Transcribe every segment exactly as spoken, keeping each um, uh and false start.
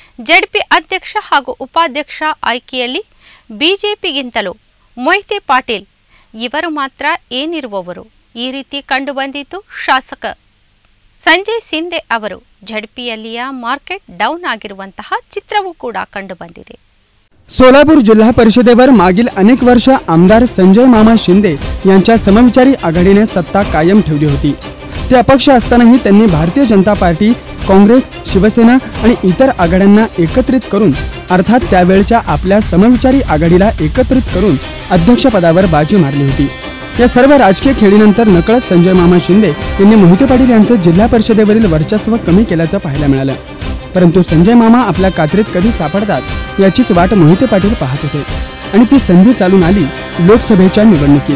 ಜೆಡ್ಪಿ ಅಧ್ಯಕ್ಷ ಹಾಗೂ ಉಪಾಧ್ಯಕ್ಷ ಆಯ್ಕೆಯಲ್ಲಿ ಬಿಜೆಪಿಗಿಂತಲೂ ಮೊಯ್ತೆ ಪಾಟೀಲ್ ಇವರು ಮಾತ್ರ ಏನಿರುವವರು ಈ ರೀತಿ ಕಂಡುಬಂದಿದ್ದು ಶಾಸಕ ಸಂಜಯ್ ಶಿಂದೆ ಅವರು ಜೆಡ್ಪಿಯಲ್ಲಿಯ ಮಾರ್ಕೆಟ್ ಡೌನ್ ಆಗಿರುವಂತಹ ಚಿತ್ರವೂ ಕೂಡ ಕಂಡುಬಂದಿದೆ. सोलापूर जिल्हा परिषदेवर मागील अनेक वर्ष आमदार संजय मामा शिंदे यांच्या समविचारी आघाडीने सत्ता कायम ठेवली होती. ते अपक्ष असतानाही त्यांनी भारतीय जनता पार्टी, काँग्रेस, शिवसेना आणि इतर आघाड्यांना एकत्रित करून अर्थात त्यावेळच्या आपल्या समविचारी आघाडीला एकत्रित करून अध्यक्षपदावर बाजी मारली होती. या सर्व राजकीय खेळीनंतर नकळत संजय मामा शिंदे यांनी मोहिते पाटील यांचे जिल्हा परिषदेवरील वर्चस्व कमी केल्याचं पाहायला मिळालं. परंतु संजय मामा आपल्या कात्रीत कधी सापडतात याचीच वाट मोहिते पाटील पाहत होते आणि ती संधी चालून आली लोकसभेच्या निवडणुकीत.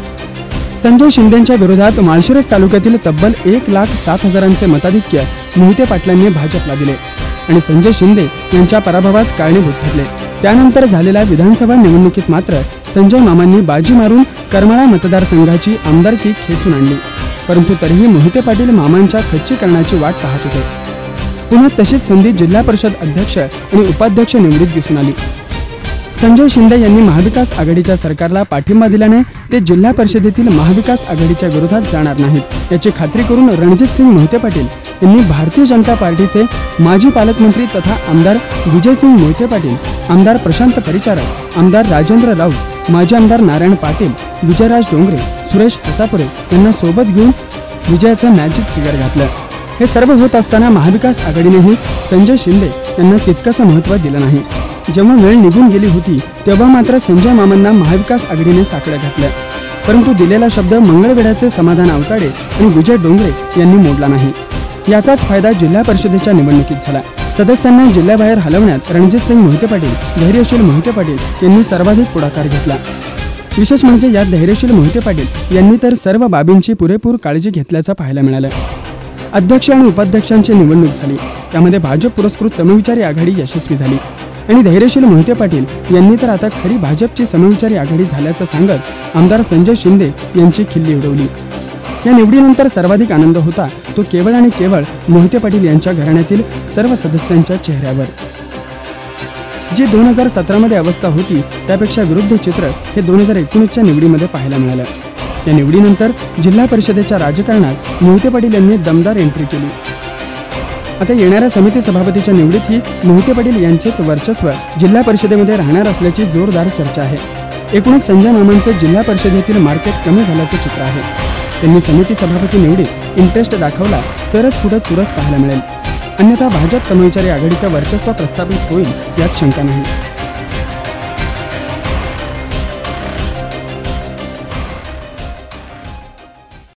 संजय शिंदेंच्या विरोधात माळशिरस तालुक्यातील तब्बल एक लाख सात हजारांचे मताधिक्य मोहिते पाटलांनी भाजपला दिले आणि संजय शिंदे यांच्या पराभवास कारणीभूत ठरले. त्यानंतर झालेल्या विधानसभा निवडणुकीत मात्र संजय मामांनी बाजी मारून करमाळा मतदारसंघाची आमदारकी खेचून आणली. परंतु तरीही मोहिते पाटील मामांच्या खच्चीकरणाची वाट पाहत होते. पुन्हा तशीच संधी जिल्हा परिषद अध्यक्ष आणि उपाध्यक्ष निवडीत दिसून आली. संजय शिंदे यांनी महाविकास आघाडीच्या सरकारला पाठिंबा दिल्याने ते जिल्हा परिषदेतील महाविकास आघाडीच्या विरोधात जाणार नाहीत याची खात्री करून रणजितसिंह मोहिते पाटील यांनी भारतीय जनता पार्टीचे माजी पालकमंत्री तथा आमदार विजयसिंह मोहिते पाटील, आमदार प्रशांत परिचारक, आमदार राजेंद्र राऊत, माजी आमदार नारायण पाटील, विजयराज डोंगरे, सुरेश असापुरे यांना सोबत घेऊन विजयाचं मॅजिक फिगर घातलं. हे सर्व होत असताना महाविकास आघाडीनेही संजय शिंदे यांना तितकंसं महत्त्व दिलं नाही. जेव्हा वेळ निघून गेली होती तेव्हा मात्र संजय मामांना महाविकास आघाडीने साकडं घातलं. परंतु दिलेला शब्द मंगळवेढ्याचे समाधान आवताडे आणि विजय डोंगरे यांनी मोडला नाही. याचाच फायदा जिल्हा परिषदेच्या निवडणुकीत झाला. सदस्यांना जिल्ह्याबाहेर हलवण्यात रणजितसिंह मोहिते पाटील, धैर्यशील मोहिते पाटील यांनी सर्वाधिक पुढाकार घेतला. विशेष म्हणजे यात धैर्यशील मोहिते पाटील यांनी तर सर्व बाबींची पुरेपूर काळजी घेतल्याचं पाहायला मिळालं. अध्यक्ष आणि उपाध्यक्षांची निवडणूक झाली. त्यामध्ये भाजप पुरस्कृत समविचारी आघाडी यशस्वी झाली आणि धैर्यशील मोहिते पाटील यांनी तर आता खरी भाजपची समविचारी आघाडी झाल्याचं सांगत आमदार संजय शिंदे यांची खिल्ली उडवली. या निवडीनंतर सर्वाधिक आनंद होता तो केवळ आणि केवळ मोहिते पाटील यांच्या घराण्यातील सर्व सदस्यांच्या चेहऱ्यावर. जी दोन हजार सतरा मध्ये अवस्था होती त्यापेक्षा विरुद्ध चित्र हे दोन हजार एकोणीसच्या निवडीमध्ये पाहायला मिळालं. या निवडीनंतर जिल्हा परिषदेच्या राजकारणात मोहिते पाटील यांनी दमदार एंट्री केली. आता येणाऱ्या समिती सभापतीच्या निवडीतही मोहिते पाटील यांचेच वर्चस्व जिल्हा परिषदेमध्ये राहणार असल्याची जोरदार चर्चा आहे. एकूणच संजय मामांचे जिल्हा परिषदेतील मार्केट कमी झाल्याचे चित्र आहे. त्यांनी समिती सभापती निवडीत इंटरेस्ट दाखवला तरच पुढे चुरस पाहायला मिळेल. अन्यथा भाजप समविचारी आघाडीचं वर्चस्व प्रस्थापित होईल यात शंका नाही.